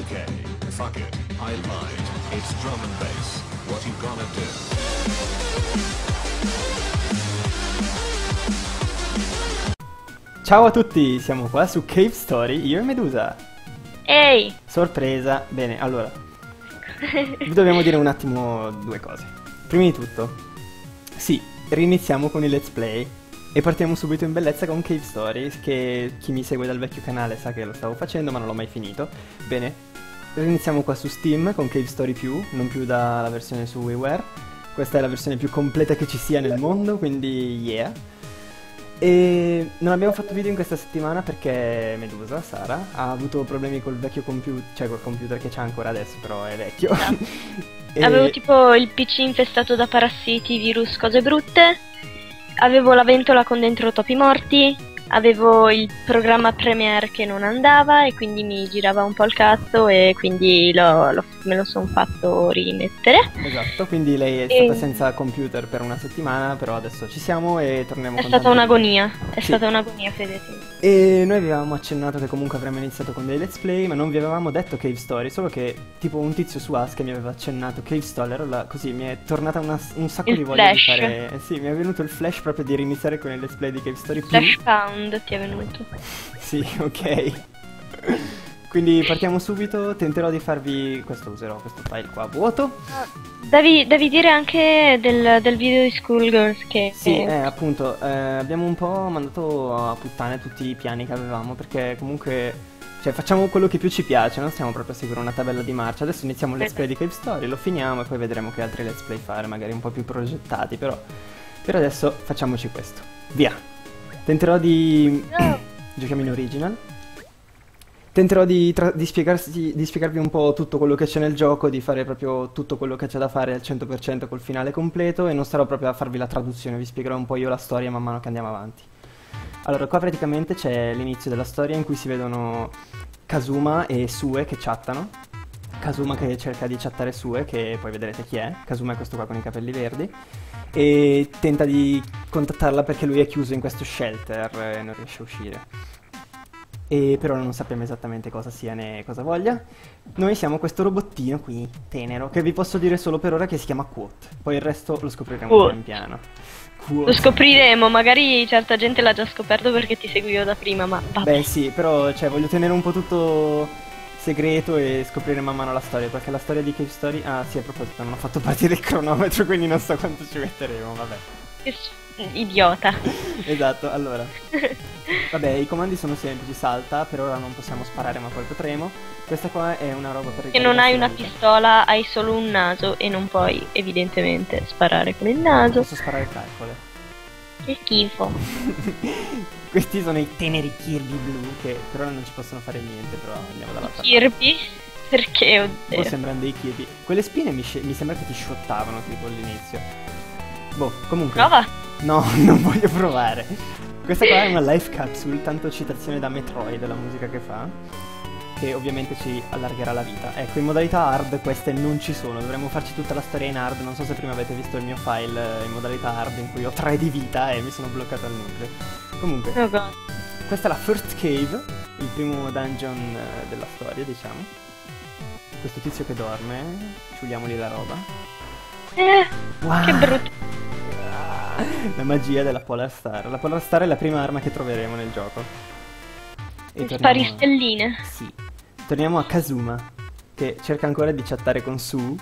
Okay, fuck it, I lied. It's drum and bass. What you gonna do? Ciao a tutti, siamo qua su Cave Story, io e Medusa. Ehi! Sorpresa. Bene, allora, vi dobbiamo dire un attimo due cose. Prima di tutto, sì, riniziamo con il let's play e partiamo subito in bellezza con Cave Story, che chi mi segue dal vecchio canale sa che lo stavo facendo ma non l'ho mai finito. Bene, riniziamo qua su Steam con Cave Story+, non più dalla versione su WiiWare. Questa è la versione più completa che ci sia nel mondo, quindi yeah. E non abbiamo fatto video in questa settimana perché Medusa, Sara, ha avuto problemi col vecchio computer, cioè col computer che c'ha ancora adesso, però è vecchio. E... Avevo tipo il PC infestato da parassiti, virus, cose brutte. Avevo la ventola con dentro topi morti. Avevo il programma Premiere che non andava e quindi mi girava un po' il cazzo e quindi me lo sono fatto rimettere. Esatto, quindi lei è stata senza computer per una settimana, però adesso ci siamo e torniamo con È stata un'agonia, è Sì. stata un'agonia, fedete. E noi vi avevamo accennato che comunque avremmo iniziato con dei let's play, ma non vi avevamo detto Cave Story, solo che tipo un tizio su Ask mi aveva accennato Cave Story, allora così mi è tornata un sacco Il di voglia flash. di fare... Sì, mi è venuto il flash proprio di riniziare con il let's play di Cave Story+. Flashpound ti è venuto. Sì, ok. Quindi partiamo subito, tenterò di farvi... userò questo file qua vuoto. Devi dire anche del video di Schoolgirls che... Sì, appunto, abbiamo un po' mandato a puttane tutti i piani che avevamo, perché comunque... Cioè, facciamo quello che più ci piace, non stiamo proprio a seguire una tabella di marcia. Adesso iniziamo il let's play di Cave Story, lo finiamo e poi vedremo che altri let's play fare, magari un po' più progettati, però... Per adesso facciamoci questo. Via! Tenterò di... Giochiamo in original. Tenterò di spiegarvi un po' tutto quello che c'è nel gioco, di fare proprio tutto quello che c'è da fare al 100% col finale completo e non starò proprio a farvi la traduzione, vi spiegherò un po' io la storia man mano che andiamo avanti. Allora, qua praticamente c'è l'inizio della storia in cui si vedono Kazuma e Sue che chattano. Kazuma che cerca di chattare Sue, che poi vedrete chi è. Kazuma è questo qua con i capelli verdi. E tenta di contattarla perché lui è chiuso in questo shelter e non riesce a uscire. E però non sappiamo esattamente cosa sia né cosa voglia. Noi siamo questo robottino qui, tenero, che vi posso dire solo per ora che si chiama Quote. Poi il resto lo scopriremo pian piano. Quote. Lo scopriremo, magari certa gente l'ha già scoperto perché ti seguivo da prima, ma vabbè. Beh sì, però cioè, voglio tenere un po' tutto segreto e scoprire man mano la storia, perché la storia di Cave Story... Ah sì, a proposito, non ho fatto partire il cronometro, quindi non so quanto ci metteremo, vabbè. Idiota. Esatto, allora. Vabbè, i comandi sono semplici, salta, per ora non possiamo sparare ma poi potremo. Questa qua è una roba per Se non hai una vita. pistola, hai solo un naso e non puoi evidentemente sparare con il naso. Posso sparare calcole. Che schifo. Questi sono i teneri Kirby blu che per ora non ci possono fare niente, però andiamo dall'altra parte. Kirby? Perché, Un po' oddio. sembrano dei Kirby. Quelle spine mi sembra che ti shottavano tipo all'inizio. Boh, comunque. Prova. No, non voglio provare. Questa qua è una life capsule, tanto citazione da Metroid, la musica che fa, che ovviamente ci allargherà la vita. Ecco, in modalità hard queste non ci sono, dovremmo farci tutta la storia in hard. Non so se prima avete visto il mio file in modalità hard in cui ho 3 di vita e mi sono bloccato al nucleo. Comunque, Oh god. questa è la First Cave, il primo dungeon della storia, diciamo. Questo tizio che dorme, ciuliamogli la roba. Wow. Che brutto. La magia della Polar Star. La Polar Star è la prima arma che troveremo nel gioco. E Spari stelline. Sì. Torniamo a Kazuma, che cerca ancora di chattare con Sue.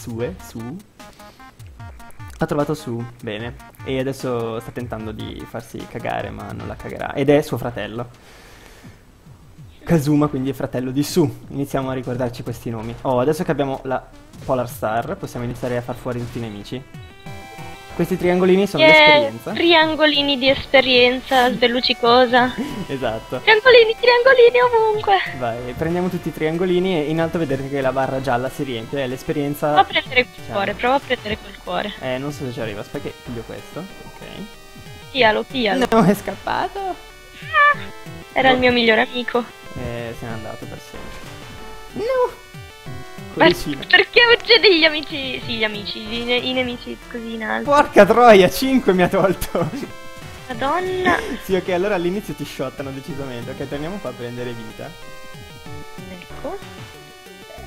Ha trovato Sue, bene. E adesso sta tentando di farsi cagare, ma non la cagherà. Ed è suo fratello. Kazuma, quindi è fratello di Sue. Iniziamo a ricordarci questi nomi. Oh, adesso che abbiamo la Polar Star, possiamo iniziare a far fuori tutti i nemici. Questi triangolini sono l'esperienza. Triangolini di esperienza, sbelluccicosa. Esatto. Triangolini ovunque. Vai, prendiamo tutti i triangolini e in alto vedete che la barra gialla si riempie. È l'esperienza... Prova a prendere quel diciamo. cuore, prova a prendere quel cuore. Non so se ci arriva, aspetta che piglio questo. Ok. Pialo. No, è scappato. Era il mio migliore amico. Se n'è andato per sempre. Ma Cuoricino. perché uccidi gli amici? Sì, gli amici, i nemici così in alto. Porca troia, 5 mi ha tolto. Madonna. Sì, ok, allora all'inizio ti shottano decisamente. Ok, torniamo qua a prendere vita. Ecco.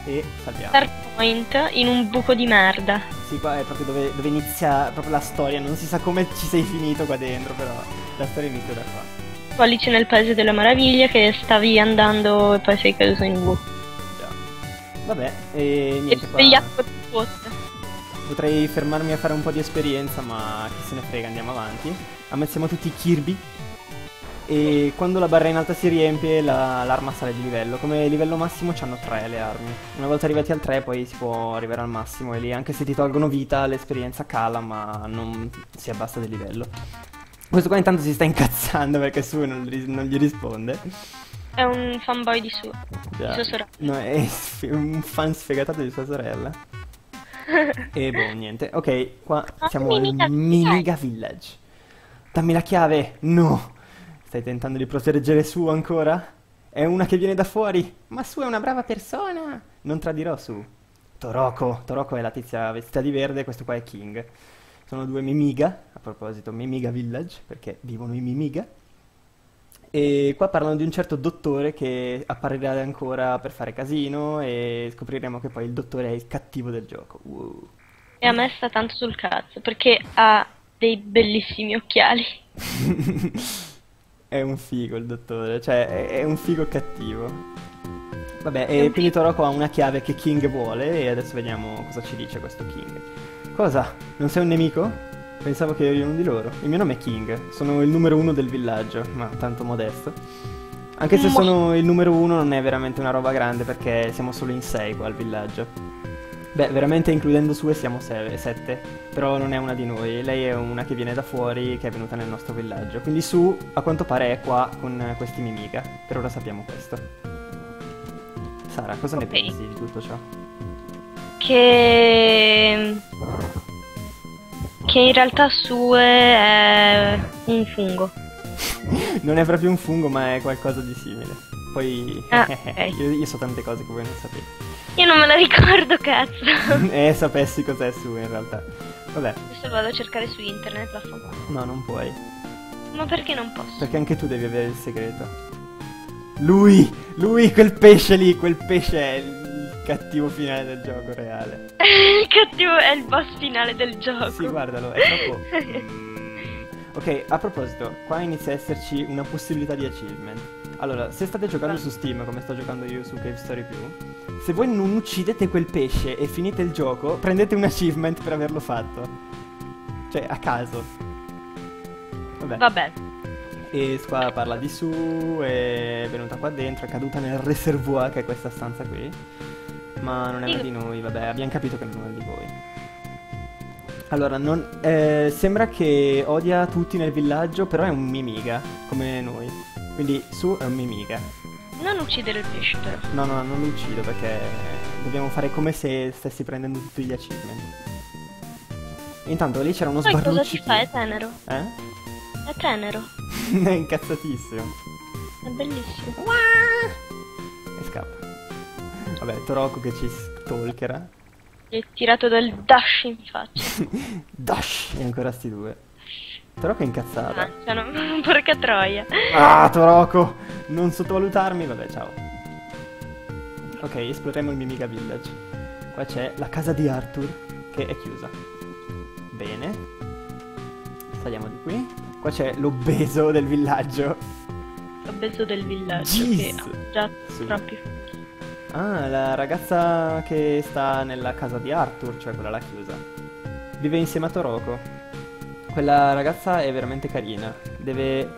e salviamo. Start point in un buco di merda. Sì, qua è proprio dove inizia proprio la storia, non si sa come ci sei finito qua dentro, però la storia inizia da qua. Alice nel Paese delle Meraviglie, che stavi andando e poi sei caduto in un buco. Già. Vabbè, e E niente, qua svegliato per fotte. potrei fermarmi a fare un po' di esperienza, ma chi se ne frega, andiamo avanti. Ammazziamo tutti i Kirby. E quando la barra in alta si riempie, l'arma sale di livello. Come livello massimo c'hanno 3 le armi. Una volta arrivati al 3 poi si può arrivare al massimo. E lì anche se ti tolgono vita l'esperienza cala, ma non si abbassa di livello. Questo qua intanto si sta incazzando perché Su non gli risponde. È un fanboy di Su. Già. Di sua sorella. No, è un fan sfegatato di sua sorella. E boh, niente. Ok, qua siamo al Mimiga Village. Dammi la chiave. No. Stai tentando di proteggere Su ancora? È una che viene da fuori. Ma Su è una brava persona. Non tradirò Su. Toroko. Toroko è la tizia vestita di verde. Questo qua è King. Sono 2 Mimiga. A proposito, Mimiga Village, perché vivono i Mimiga. E qua parlano di un certo dottore che apparirà ancora per fare casino. E scopriremo che poi il dottore è il cattivo del gioco. Wow. E a me sta tanto sul cazzo, perché ha dei bellissimi occhiali. È un figo il dottore, cioè è un figo cattivo. Vabbè, e quindi Toroko ha una chiave che King vuole e adesso vediamo cosa ci dice questo King. Cosa? Non sei un nemico? Pensavo che eri uno di loro. Il mio nome è King, sono il numero 1 del villaggio, ma tanto modesto. Anche se sono il numero 1 non è veramente una roba grande perché siamo solo in 6 qua al villaggio. Beh, veramente includendo Sue siamo 7, però non è una di noi. Lei è una che viene da fuori, che è venuta nel nostro villaggio. Quindi Su, a quanto pare, è qua con questi Mimiga. Per ora sappiamo questo. Sara, cosa ne pensi di tutto ciò? Che in realtà Sue è un fungo. Non è proprio un fungo, ma è qualcosa di simile. Poi, ok. io so tante cose che voi non sapete. Io non me la ricordo, cazzo. Sapessi cos'è Su in realtà. Vabbè, Adesso vado a cercare su internet la foto. no, non puoi. Ma perché non posso? Perché anche tu devi avere il segreto. Lui, quel pesce lì, quel pesce è il cattivo finale del gioco reale. Il cattivo è il boss finale del gioco. Sì, guardalo, è troppo... Ok, a proposito, qua inizia a esserci una possibilità di achievement. Allora, se state giocando su Steam, come sto giocando io su Cave Story Più, se voi non uccidete quel pesce e finite il gioco, prendete un achievement per averlo fatto. Cioè, a caso. Vabbè. E qua parla di Su, è venuta qua dentro, è caduta nel reservoir, che è questa stanza qui. Ma non è una di noi, vabbè, abbiamo capito che non è di voi. Allora, sembra che odia tutti nel villaggio, però è un Mimiga, come noi. Quindi Su è un Mimiga. Non uccidere il pesce, però. No, non lo uccido perché dobbiamo fare come se stessi prendendo tutti gli achievement. Intanto lì c'era uno Poi cosa sbarlucci. ci fa? È tenero. Eh? È tenero. È incazzatissimo. È bellissimo. E scappa. Vabbè, Toroko che ci stalkerà. Gli è tirato del dash in faccia. Dash! E ancora sti 2. Toroko è incazzata. Mangiano. Porca troia. Ah, Toroko! Non sottovalutarmi. Vabbè, ciao. Ok, esploriamo il Mimiga Village. Qua c'è la casa di Arthur, che è chiusa. Bene. Saliamo di qui. Qua c'è l'obeso del villaggio. L'obeso del villaggio. Jeez. Che ha già Su. troppi. Ah, la ragazza che sta nella casa di Arthur, cioè quella là chiusa. Vive insieme a Toroko. Quella ragazza è veramente carina. Deve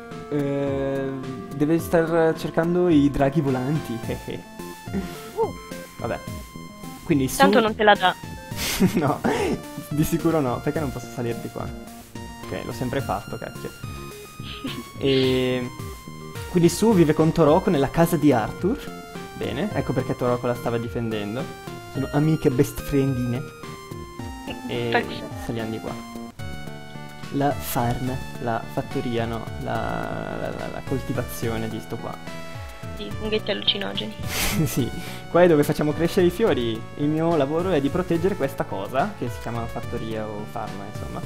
star cercando i draghi volanti. Vabbè. Quindi Su... Tanto non te la dà. No, di sicuro no, perché non posso salirti qua. Ok, l'ho sempre fatto, cacchio. E... quindi Su vive con Toroko nella casa di Arthur. Bene, ecco perché Toroko la stava difendendo. Sono amiche best friendine. E saliamo di qua. La farm, la fattoria, no, la coltivazione di sto qua. Sì, funghetti allucinogeni. Sì, qua è dove facciamo crescere i fiori. Il mio lavoro è di proteggere questa cosa, che si chiama fattoria o farma, insomma.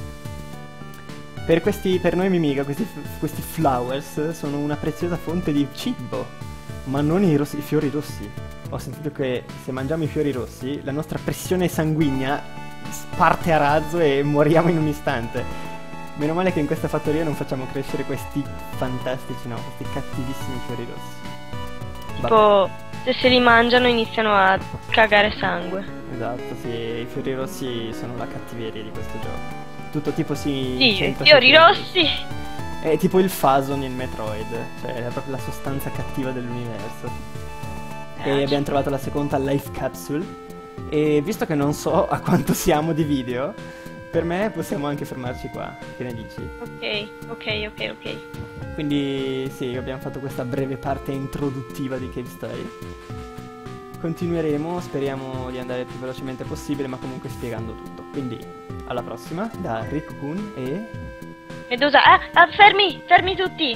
Per noi Mimiga, questi flowers sono una preziosa fonte di cibo. ma non i fiori rossi. Ho sentito che se mangiamo i fiori rossi la nostra pressione sanguigna parte a razzo e moriamo in un istante. Meno male che in questa fattoria non facciamo crescere questi fantastici, no, questi cattivissimi fiori rossi. Tipo, se li mangiano iniziano a cagare sangue. Esatto, sì, i fiori rossi sono la cattiveria di questo gioco. Tutto tipo si... Sì, i centra fiori su quello. rossi! È tipo il Fason in Metroid, cioè è proprio la sostanza cattiva dell'universo. E abbiamo trovato la seconda life capsule. E visto che non so a quanto siamo di video, per me possiamo anche fermarci qua. Che ne dici? Ok. Quindi sì, abbiamo fatto questa breve parte introduttiva di Cave Story. Continueremo, speriamo di andare il più velocemente possibile, ma comunque spiegando tutto. Quindi alla prossima da Rick Kun e... Medusa, fermi tutti!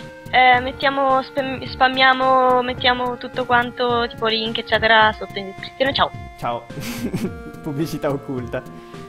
Spammiamo, mettiamo tutto quanto, tipo link eccetera, sotto in descrizione. Ciao! Ciao! Pubblicità occulta.